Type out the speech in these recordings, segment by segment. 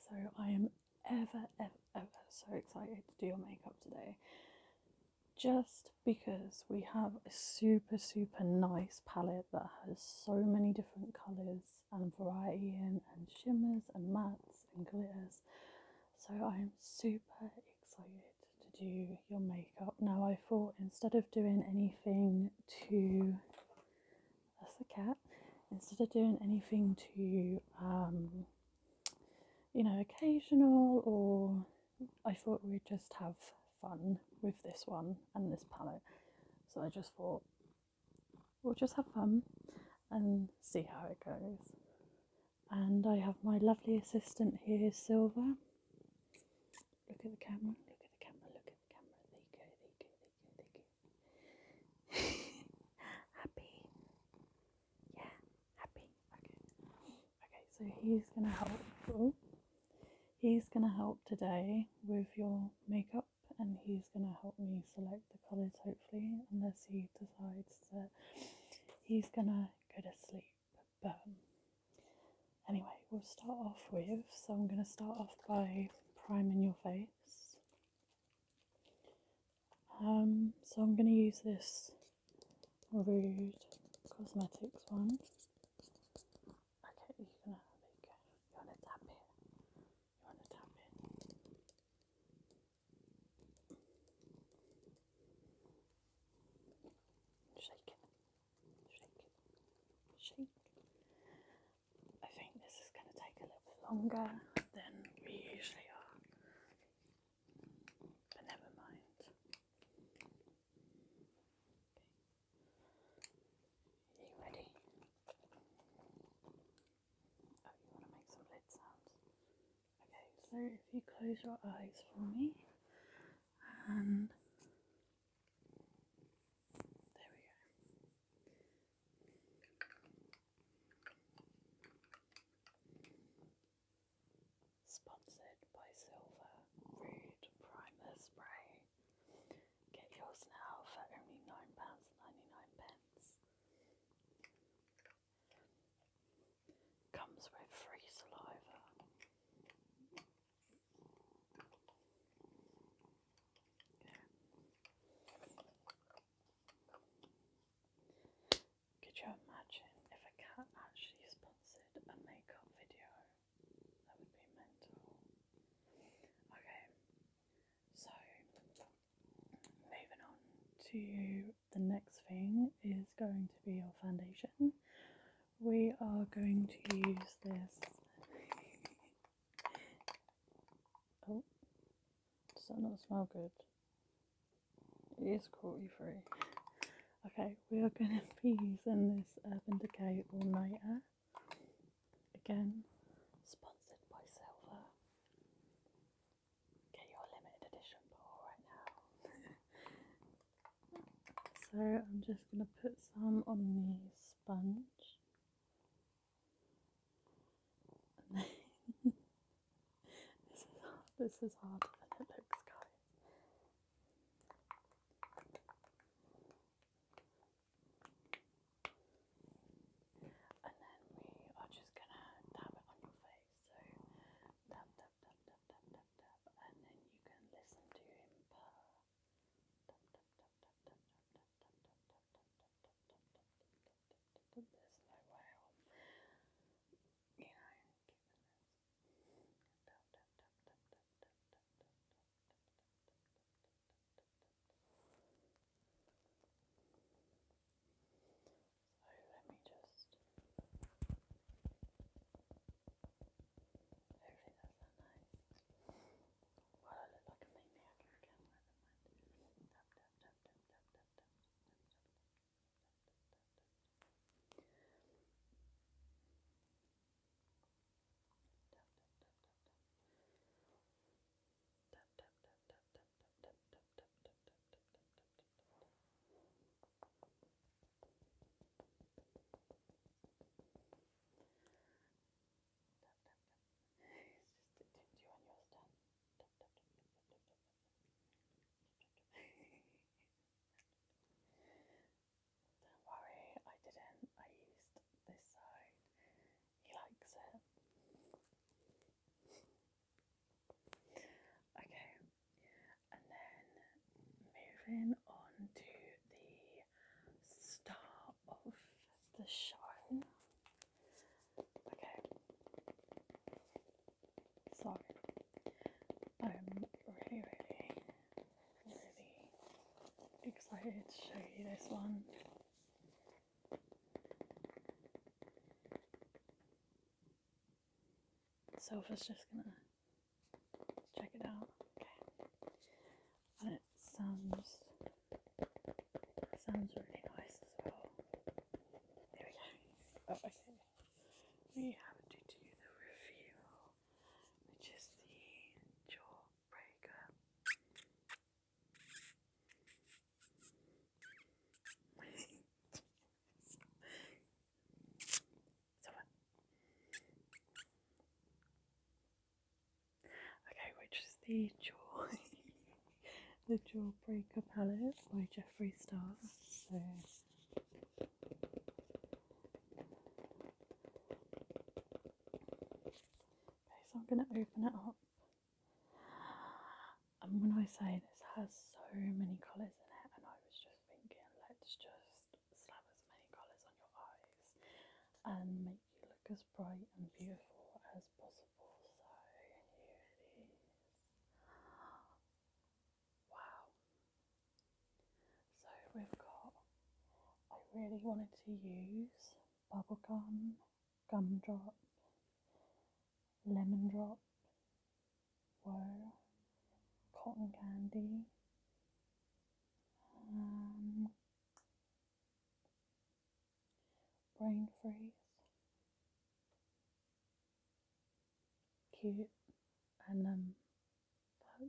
So I am ever so excited to do your makeup today. Just because we have a super nice palette that has so many different colours and variety and shimmers and mattes and glitters. So I'm super excited to do your makeup. Now I thought instead of doing anything too, that's a cat, instead of doing anything too you know, occasional, or I thought we'd just have fun with this one and this palette. So I just thought we'll just have fun and see how it goes. And I have my lovely assistant here, Silver. Look at the camera, look at the camera, look at the camera. There you go, there you go, there you go. Happy? Yeah, happy. Okay, so he's gonna help. Oh. He's going to help today with your makeup, and he's going to help me select the colours, hopefully, unless he decides that he's going to go to sleep. But anyway, we'll start off with, so I'm going to start off by priming your face. So I'm going to use this Rude Cosmetics one. Okay, there you go. You want to tap it. Shake. I think this is going to take a little bit longer than we usually are, but never mind. Okay. Are you ready? Oh, you want to make some lid sounds? Okay, so if you close your eyes for me, and there we go. Sponsored by Silver Rude Primer Spray. Get yours now for only £9.99. Comes with free saliva. Could you imagine if a cat actually sponsored a makeup video? That would be mental. Okay, so moving on to the next thing is going to be your foundation. We are going to use this. Oh, does that not smell good? It is cruelty free. Okay, we are going to be using this Urban Decay All Nighter. Again, sponsored by Silver. Get your limited edition bottle right now. So I'm just going to put some on the sponge. And then this is harder than it looks, guys. And then we are just going to dab it on your face. So dab, dab, dab, dab, dab, dab, dab. And then you can listen to him purr. Dab, dab, dab, dab, dab, dab, dab, dab, dab, dab, dab, dab, dab, dab, dab. There's no way on, you know, keeping this. Dab, dab, dab, dab, dab, dab, dab, dab. the show. Okay, so I'm really excited to show you this one. Sophia's just gonna check it out. Okay, and it sounds really nice as well. There we go. Oh, okay. We have to do the reveal, which is the jawbreaker. Okay, which is the jawbreaker palette by Jeffree Star. So I'm going to open it up, and when I say this has so many colours in it, and I was just thinking, let's just slap as many colours on your eyes and make you look as bright and beautiful as possible. So here it is. Wow. So we've got, I really wanted to use bubblegum, gumdrop, lemon drop, cotton candy, brain freeze, cute, and fuck.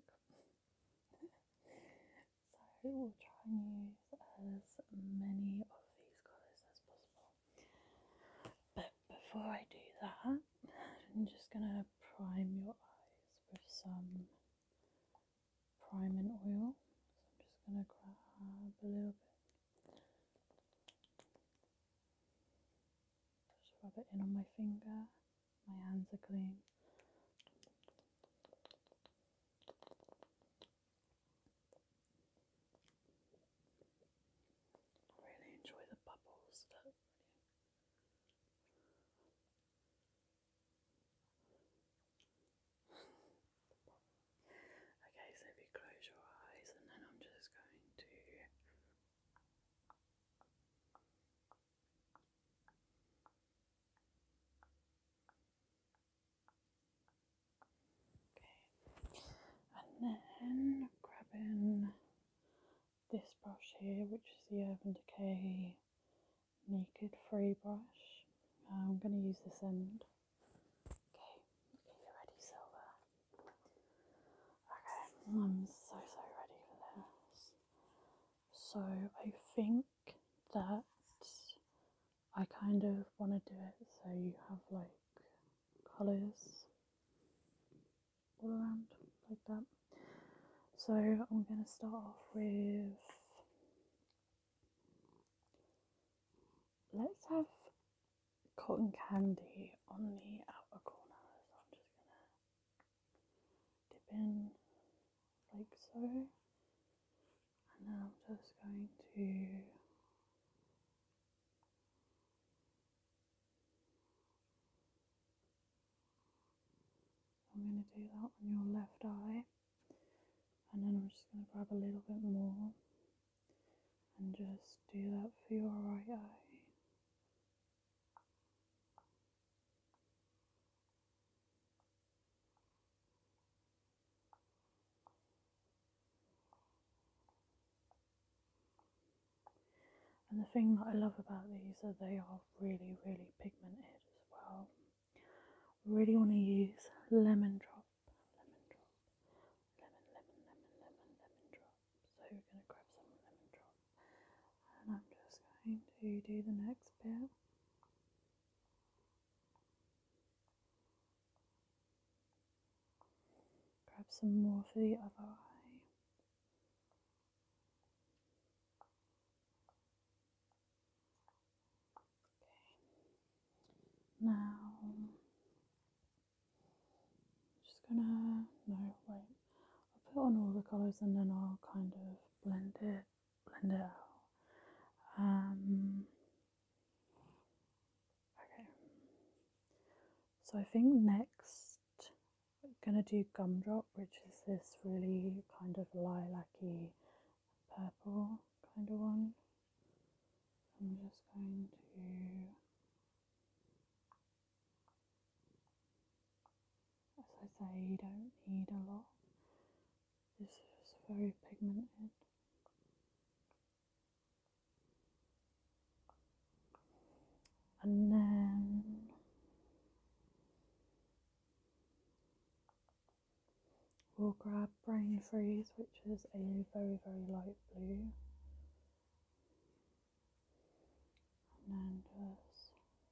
So we'll try and use as many of these colours as possible. But before I do that, I'm just gonna prime your eyes with some priming oil. So I'm just gonna grab a little bit, just rub it in on my finger. My hands are clean. I really enjoy the bubbles. Okay, so if you close your eyes, and then I'm just going to and then grabbing this brush here, which is the Urban Decay Naked Free brush. I'm going to use this end. Okay, are you ready, Silver? Okay, I'm so ready for this. So I think that I kind of want to do it so you have like colours all around like that. So I'm going to start off with, let's have cotton candy on the outer corner. So I'm just going to dip in like so, and then I'm just going to do that on your left eye, and then I'm just going to grab a little bit more and just do that for your right eye. And the thing that I love about these is they are really pigmented as well. We really want to use lemon drop. So we're going to grab some lemon drop, and I'm just going to do the next bit. Grab some more for the other eye. Okay. Now, I'm just gonna, no, wait. I'll put on all the colours and then I'll kind of blend it out. So I think next I'm going to do Gumdrop, which is this really kind of lilac-y purple kind of one. I'm just going to as I say, you don't need a lot. This is very pigmented. And then we'll grab Brain Freeze, which is a very, very light blue. And then just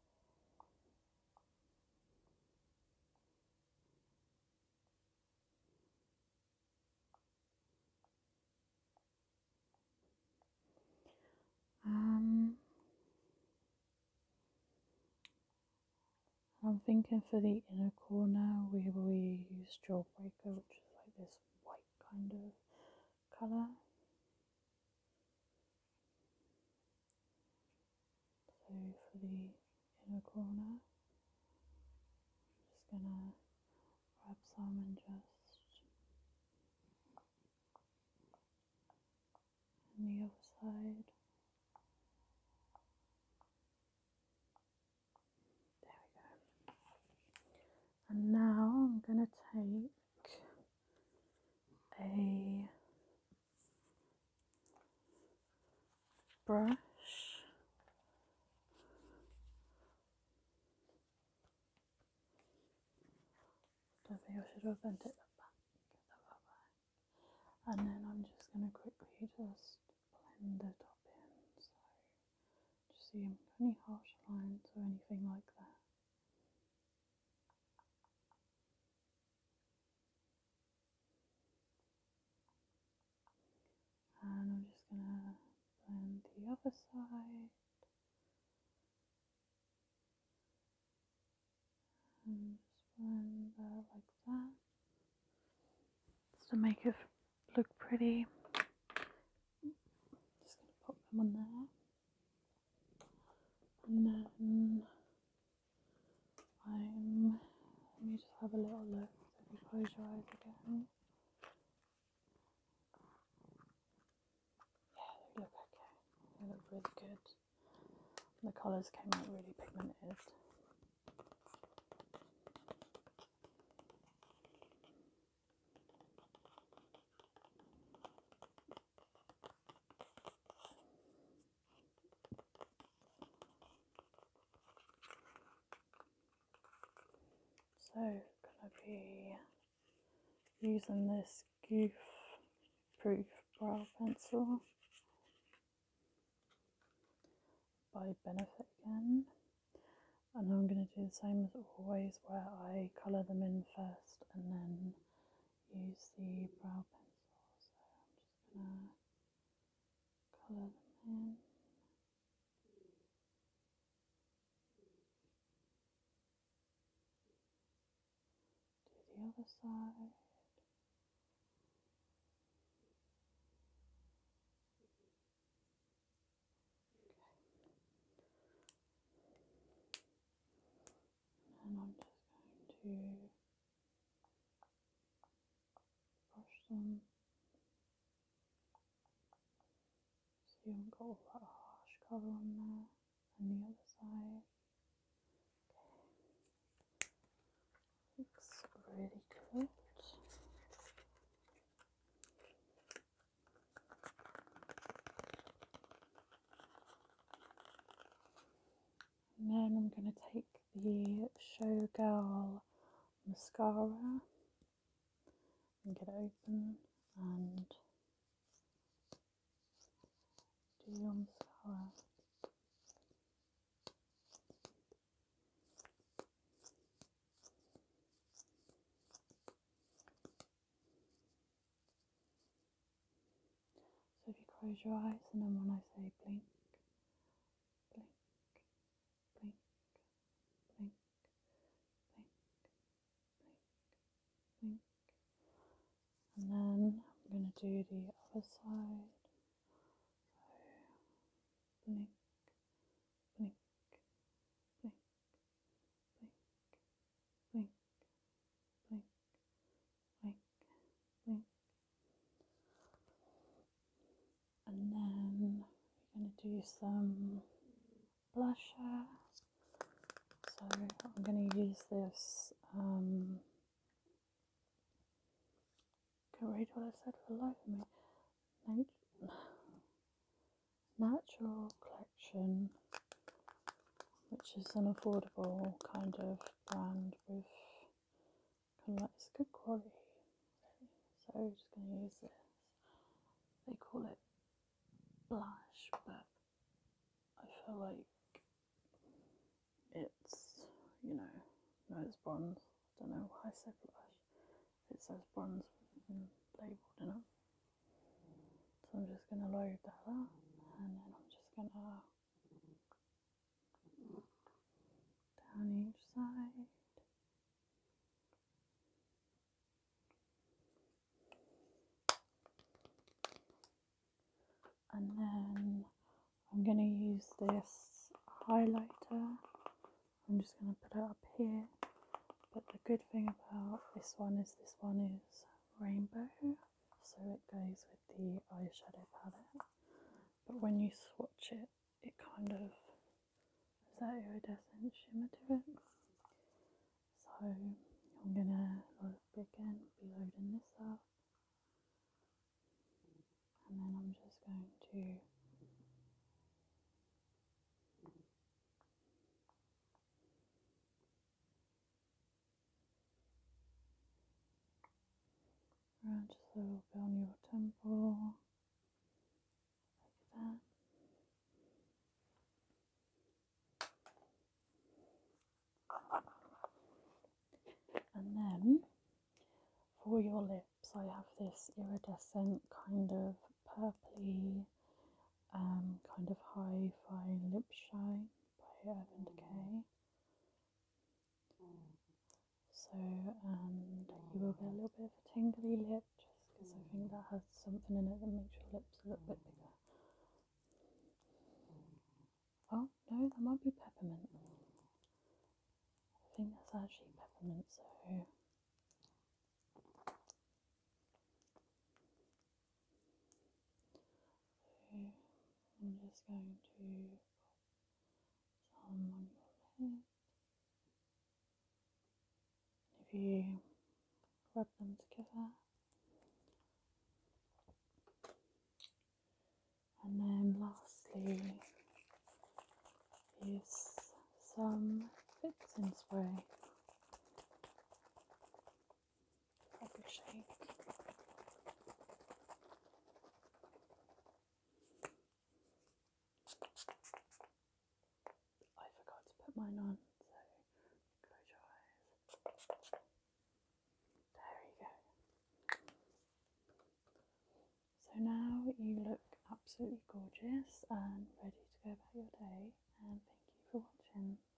I'm thinking for the inner corner we will use Jawbreaker, which is like this white kind of colour. So for the inner corner, I'm just gonna grab some and just on the other side. There we go. And now I'm gonna take a brush. I think I should have bent it back. And then I'm just going to quickly just blend the top in, so just so you haven't got any harsh lines or anything like that. And I'm just going to blend the other side. And just blend that like that, just to make it look pretty. Just going to pop them on there. And then let me just have a little look. So if you close your eyes again. Yeah, they look okay. They look really good. The colours came out really pigmented. So gonna be using this goof proof brow pencil by Benefit again, and I'm going to do the same as always where I colour them in first and then use the brow pencil. So I'm just going to colour them in. Do the other side. And I'm just going to brush them so you haven't got all that harsh colour on there. And the other side. Looks really good. And then I'm going to take the Showgirl mascara and get it open and do your mascara. So if you close your eyes and then when I say blink, blink, blink, blink, blink, blink, blink. And then I'm going to do the other side. So blink, blink, blink, blink, blink. use some blusher. So I'm going to use this, can't read what I said for the life of me, Natural Collection, which is an affordable kind of brand with kind of like, it's good quality. So I'm just going to use this. They call it blush, but I feel like it's, you know, no, it's bronze. I don't know why I said blush. It says bronze labelled in it. So I'm just going to load that up, and then I'm just going to down each side. And then I'm going to use this highlighter. I'm just going to put it up here. But the good thing about this one is rainbow, so it goes with the eyeshadow palette. But when you swatch it, it kind of has that iridescent shimmer to it. So I'm going to again be loading this up. And then I'm just going to around just a little bit on your temple, like that. And then for your lips, I have this iridescent kind of purpley, kind of hi-fi lip shine by Urban Decay. So, and you will get a little bit of a tingly lip, just because I think that has something in it that makes your lips a little bit bigger. Oh no, that might be peppermint. I think that's actually peppermint, so I'm just going to put some on your lip. If you rub them together, and then lastly is some fixing spray. Like a shake. I forgot to put mine on, so close your eyes. There you go. So now you look absolutely gorgeous and ready to go about your day, and thank you for watching.